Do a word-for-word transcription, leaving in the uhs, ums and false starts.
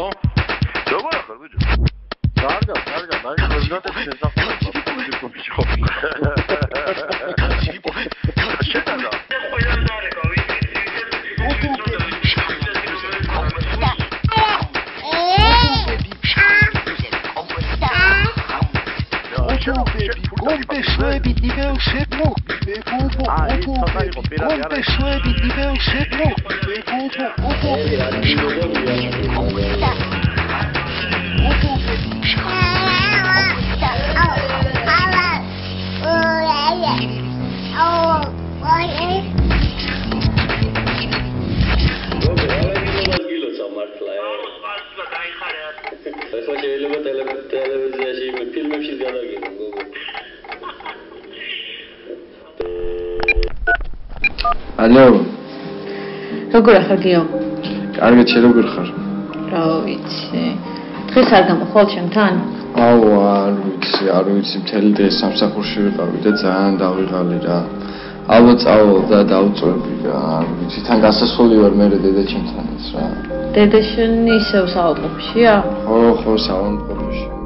Alo? Dobra, kardeşim. Karga, karga. Ben de özür dilerim. Compte szlebi nivel szybko, wybubu, ubu, compte szlebi nivel szybko, wybubu, ubu, ეხლა შეიძლება ტელევიზიაში ფილმებში გადაგიღო გოგო. ალო. როგორ ახარ გიო? კარგად, შე როგორ ხარ? რა ვიცი. დღეს არ გამოხვალ ჩემთან? აუ, არ ვიცი, არ ვიცი, მთელი დღე სამსახურში ვიყავი და ძალიან დავიღალი რა. ალბათ წავალ და დავწვევი რა, არ ვიცი, თან გასასვლელი ვარ მე დედაჩემთანაც რა. დედა შენ ისევ საავადმყოფოშია? ხო, ხო, საავადმყოფოში.